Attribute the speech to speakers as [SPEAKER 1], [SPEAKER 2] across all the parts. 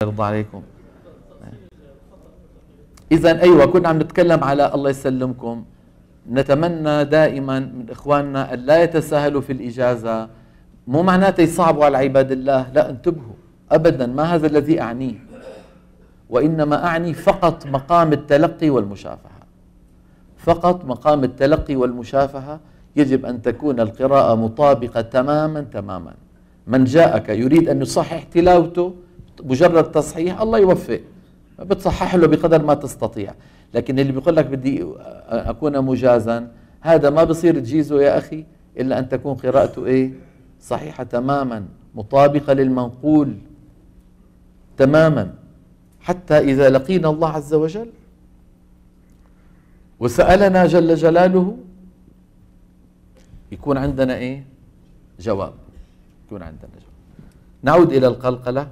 [SPEAKER 1] يرضى عليكم. إذا أيوة كنا عم نتكلم على الله يسلمكم، نتمنى دائما من إخواننا أن لا يتساهلوا في الإجازة، مو معناته يصعبوا على عباد الله، لا انتبهوا أبدا، ما هذا الذي أعنيه، وإنما أعني فقط مقام التلقي والمشافهة، فقط مقام التلقي والمشافهة. يجب أن تكون القراءة مطابقة تماما تماما. من جاءك يريد أن يصحح تلاوته مجرد تصحيح الله يوفق، بتصحح له بقدر ما تستطيع، لكن اللي بيقول لك بدي أكون مجازا هذا ما بصير تجيزه يا أخي إلا أن تكون قراءته إيه؟ صحيحة تماما مطابقة للمنقول تماما، حتى إذا لقينا الله عز وجل وسألنا جل جلاله يكون عندنا إيه؟ جواب، يكون عندنا جواب. نعود إلى القلقلة.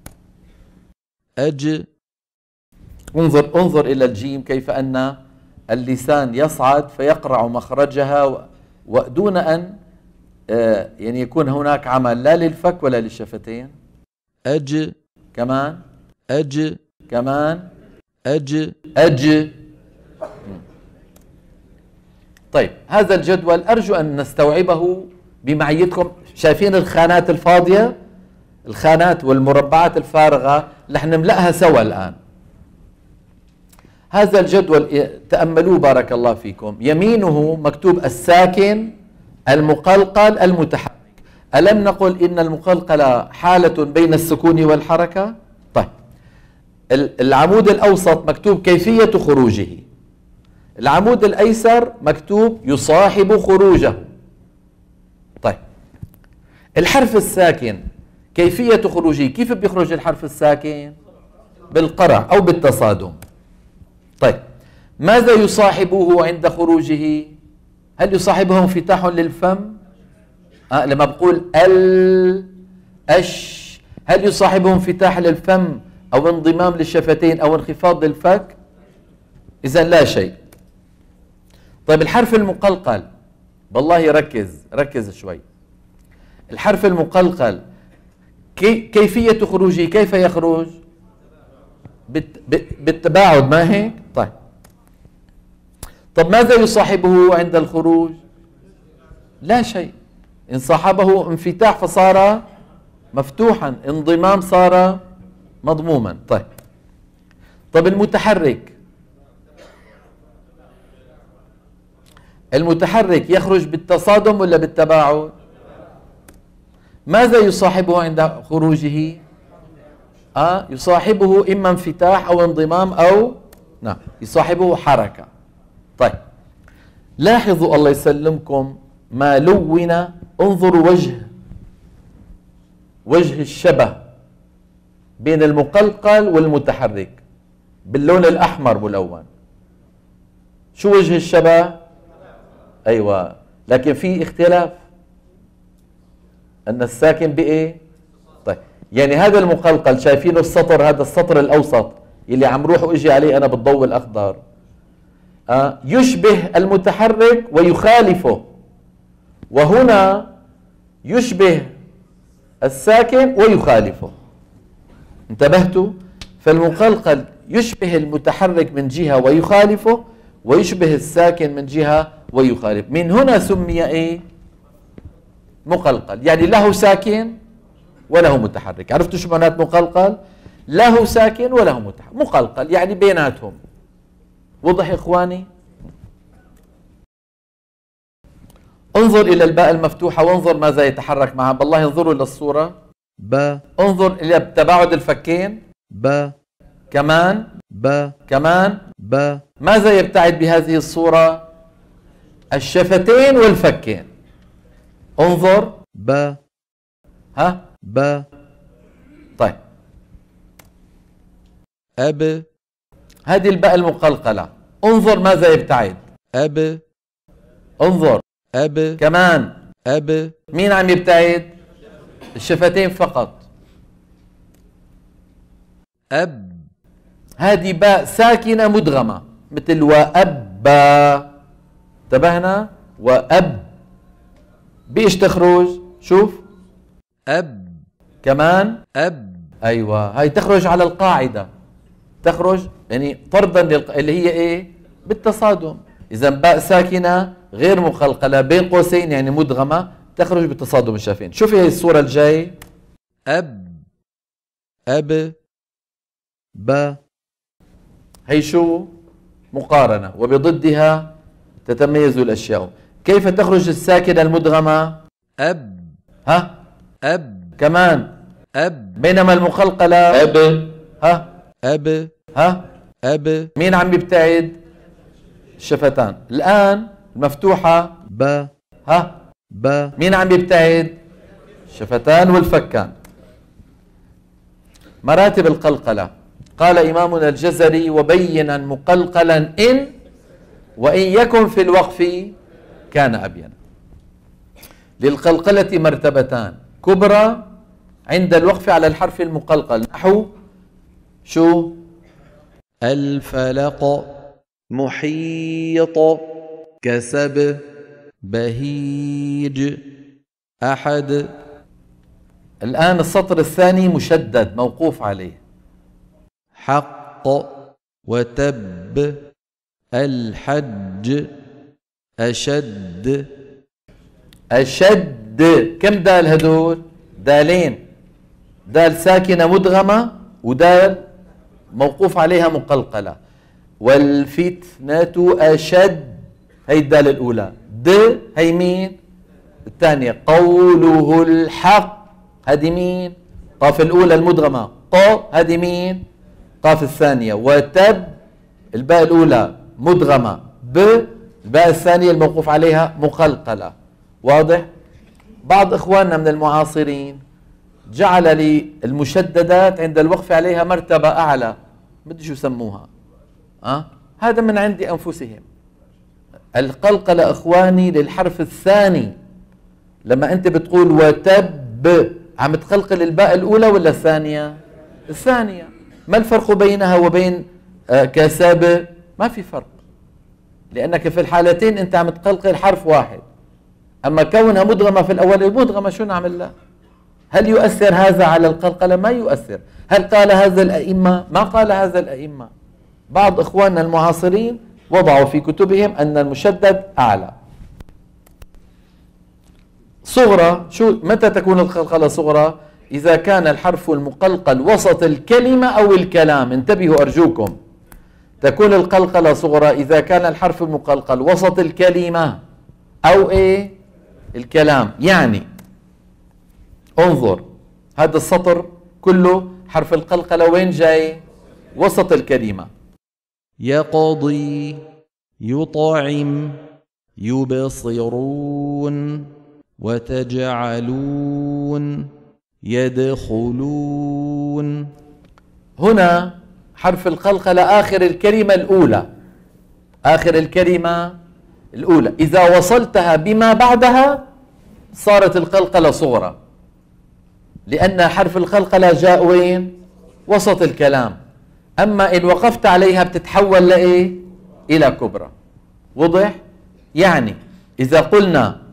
[SPEAKER 1] انظر إلى الجيم، كيف أن اللسان يصعد فيقرع مخرجها ودون أن يعني يكون هناك عمل لا للفك ولا للشفتين. كمان كمان طيب هذا الجدول أرجو أن نستوعبه بمعيتكم. شايفين الخانات الفاضية، الخانات والمربعات الفارغة رح نملأها سوا الآن. هذا الجدول تأملوه بارك الله فيكم. يمينه مكتوب الساكن المقلقل المتحرك. ألم نقل إن المقلقل حالة بين السكون والحركة؟ طيب العمود الأوسط مكتوب كيفية خروجه، العمود الأيسر مكتوب يصاحب خروجه. طيب الحرف الساكن كيفية خروجه، كيف بيخرج الحرف الساكن؟ بالقرع أو بالتصادم. طيب ماذا يصاحبه عند خروجه؟ هل يصاحبه انفتاح للفم؟ لما بقول هل يصاحبه انفتاح للفم أو انضمام للشفتين أو انخفاض للفك؟ إذن لا شيء. طيب الحرف المقلقل، بالله ركز شوي. الحرف المقلقل كيفية خروجه، كيف يخرج؟ بالتباعد، ما هيك؟ طب ماذا يصاحبه عند الخروج؟ لا شيء. إن صاحبه انفتاح فصار مفتوحا، انضمام صار مضموما. طب المتحرك يخرج بالتصادم ولا بالتباعد؟ ماذا يصاحبه عند خروجه؟ يصاحبه إما انفتاح أو انضمام أو نعم يصاحبه حركة. طيب لاحظوا الله يسلمكم ما لون، انظروا وجه الشبه بين المقلقل والمتحرك باللون الأحمر ملون. شو وجه الشبه؟ أيوة، لكن في اختلاف أن الساكن بإيه؟ طيب يعني هذا المقلقل شايفينه السطر، هذا السطر الأوسط اللي عم روح وإجي عليه أنا بالضوء الأخضر، يشبه المتحرك ويخالفه، وهنا يشبه الساكن ويخالفه. انتبهتوا؟ فالمقلقل يشبه المتحرك من جهة ويخالفه، ويشبه الساكن من جهة ويخالف. من هنا سمي ايه؟ مقلقل، يعني له ساكن وله متحرك. عرفتوا شو معنات مقلقل؟ له ساكن وله متحرك، مقلقل يعني بيناتهم. وضح اخواني؟ انظر الى الباء المفتوحة وانظر ماذا يتحرك معها. بالله انظروا للصورة. انظر الى تباعد الفكين. كمان كمان ماذا يبتعد بهذه الصورة؟ الشفتين والفكين. انظر. طيب هذه الباء المقلقلة، انظر ماذا يبتعد؟ انظر. كمان مين عم يبتعد؟ الشفتين فقط. هذه باء ساكنة مدغمة مثل وأبا، انتبهنا؟ بإيش تخرج؟ شوف كمان أيوة، هاي تخرج على القاعدة، تخرج يعني طردا اللي هي إيه؟ بالتصادم. إذا باء ساكنة غير مقلقلة بين قوسين يعني مدغمة تخرج بالتصادم الشافين. شوفي هي الصورة الجاي، أب ب، هي شو؟ مقارنة، وبضدها تتميز الأشياء. كيف تخرج الساكنة المدغمة؟ أب كمان بينما المقلقلة أب مين عم يبتعد؟ الشفتان. الآن المفتوحة ب مين عم يبتعد؟ الشفتان والفكان. مراتب القلقلة، قال إمامنا الجزري: وبينا مقلقلا إن وإن يكن في الوقف كان أبينا. للقلقلة مرتبتان كبرى عند الوقف على الحرف المقلقل، نحو شو؟ الفلق، محيط، كسب، بهيج، أحد. الآن السطر الثاني مشدد موقوف عليه، حق، وتب، الحج، أشد. كم دال هدول؟ دالين، دال ساكنة مدغمة ودال موقوف عليها مقلقلة. والفتنة أشد، هي الدال الأولى. هي مين؟ الثانية. قوله الحق، هذه مين؟ قاف الأولى المدغمة. هذه مين؟ قاف الثانية. وتب الباء الأولى مدغمة، الباء الثانية الموقوف عليها مقلقلة. واضح؟ بعض إخواننا من المعاصرين جعل للمشددات عند الوقف عليها مرتبة أعلى، بدي شو يسموها، هذا من عند أنفسهم. القلقلة إخواني للحرف الثاني، لما أنت بتقول وتب عم تقلقل الباء الأولى ولا الثانية؟ الثانية. ما الفرق بينها وبين كسب؟ ما في فرق، لأنك في الحالتين أنت عم تقلقل حرف واحد. أما كونها مدغمة في الأول، المدغمة شو نعمل لها؟ هل يؤثر هذا على القلقلة؟ ما يؤثر. هل قال هذا الأئمة؟ ما قال هذا الأئمة. بعض إخواننا المعاصرين وضعوا في كتبهم أن المشدد أعلى. صغرى، شو متى تكون القلقلة صغرى؟ إذا كان الحرف المقلقل وسط الكلمة أو الكلام. انتبهوا أرجوكم، تكون القلقلة صغرى إذا كان الحرف المقلقل وسط الكلمة أو الكلام. يعني انظر، هذا السطر كله حرف القلقلة وين جاي؟ وسط الكلمة. يقضي، يطعم، يبصرون، وتجعلون، يدخلون. هنا حرف القلقلة آخر الكلمة الأولى، آخر الكلمة الأولى. إذا وصلتها بما بعدها صارت القلقلة صغرى، لأن حرف القلقلة جاء وين؟ وسط الكلام. أما إن وقفت عليها بتتحول إلى كبرى. وضح؟ يعني إذا قلنا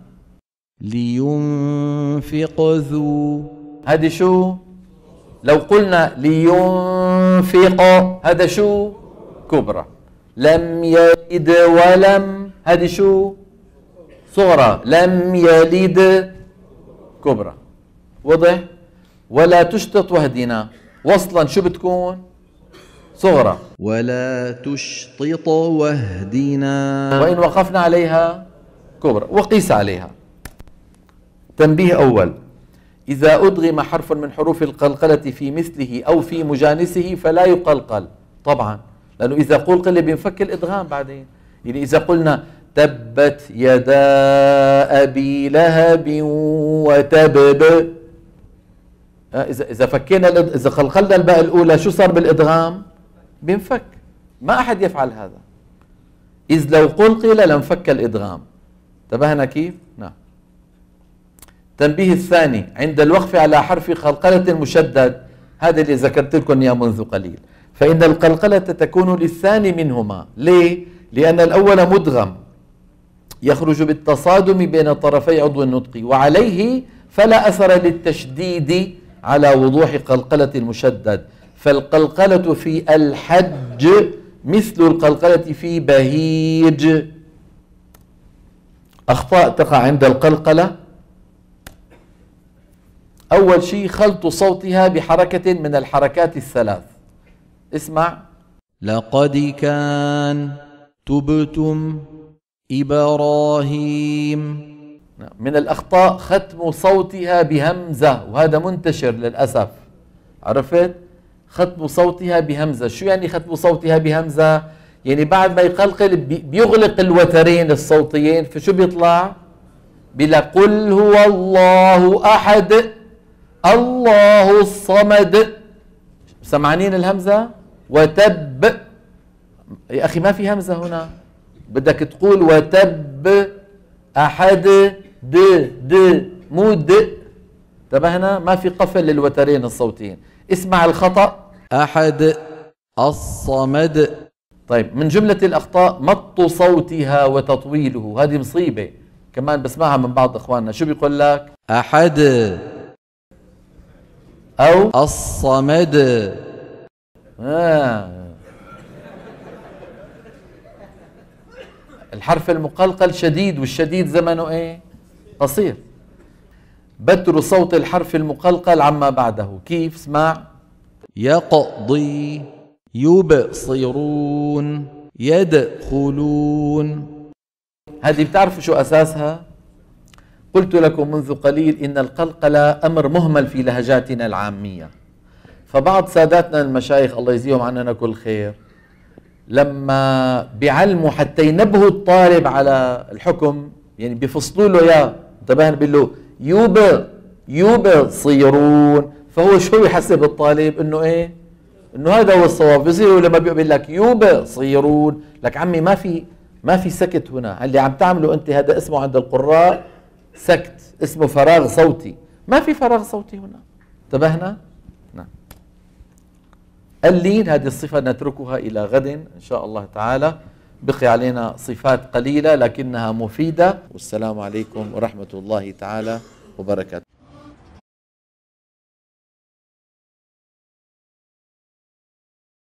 [SPEAKER 1] لينفق ذو، هذه شو؟ لو قلنا لينفق هذا شو؟ كبرى. لم يلد ولم، هذه شو؟ صغرى. لم يلد كبرى. وضح؟ ولا تشطط واهدنا، وصلا شو بتكون؟ صغرى. ولا تشطط واهدنا، وإن وقفنا عليها كبرى. وقيس عليها. تنبيه أول: إذا أدغم حرف من حروف القلقلة في مثله أو في مجانسه فلا يقلقل طبعا، لأنه إذا قلقل بينفك الإدغام بعدين. يعني إذا قلنا تبت يدا أبي لهب وتب، إذا فكينا إذا قلقلنا الباء الأولى شو صار بالإدغام؟ بينفك. ما أحد يفعل هذا، إذ لو قلقل لانفك الإدغام. انتبهنا كيف؟ نعم. التنبيه الثاني: عند الوقف على حرف قلقلة مشدد، هذا اللي ذكرت لكم إياه منذ قليل، فإن القلقلة تكون للثاني منهما. ليه؟ لأن الأول مدغم يخرج بالتصادم بين طرفي عضو النطق، وعليه فلا أثر للتشديد على وضوح قلقلة المشدد، فالقلقلة في الحج مثل القلقلة في بهيج. أخطاء تقع عند القلقلة: أول شيء خلط صوتها بحركة من الحركات الثلاث. اسمع:
[SPEAKER 2] لقد كان تبتم إبراهيم.
[SPEAKER 1] من الأخطاء ختم صوتها بهمزة، وهذا منتشر للأسف. عرفت؟ ختم صوتها بهمزة. شو يعني ختم صوتها بهمزة؟ يعني بعد ما يقلقل بيغلق الوترين الصوتيين، فشو بيطلع؟ بلا قل هو الله أحد الله الصمد. سمعانين الهمزة؟ وتب. يا أخي ما في همزة هنا، بدك تقول وتب أحد د مو د. انتبهنا؟ ما في قفل للوترين الصوتيين. اسمع الخطأ:
[SPEAKER 2] أحد الصمد.
[SPEAKER 1] طيب، من جملة الأخطاء مط صوتها وتطويله، هذه مصيبة كمان بسمعها من بعض إخواننا. شو بيقول لك؟
[SPEAKER 2] أحد
[SPEAKER 1] أو
[SPEAKER 2] الصمد.
[SPEAKER 1] الحرف المقلقل شديد، والشديد زمنه ايه؟ قصير. بتر صوت الحرف المقلقل عما بعده. كيف؟ اسمع:
[SPEAKER 2] يقضي يبصرون يدخلون.
[SPEAKER 1] هذه بتعرفوا شو أساسها؟ قلت لكم منذ قليل إن القلقلة أمر مهمل في لهجاتنا العامية. فبعض ساداتنا المشايخ الله يجزيهم عننا كل خير، لما بيعلموا حتى ينبهوا الطالب على الحكم، يعني بيفصلوا له اياه، انتبه، بيقول له يبصرون، فهو شو يحسب الطالب؟ انه ايه؟ انه هذا هو الصواب. بيصير لما بيقول لك يبصرون، لك عمي ما في سكت هنا، اللي عم تعمله انت هذا اسمه عند القراء سكت، اسمه فراغ صوتي، ما في فراغ صوتي هنا. انتبهنا؟ نعم. اللين هذه الصفة نتركها إلى غد إن شاء الله تعالى. بقي علينا صفات قليلة لكنها مفيدة. والسلام عليكم ورحمة الله تعالى وبركاته.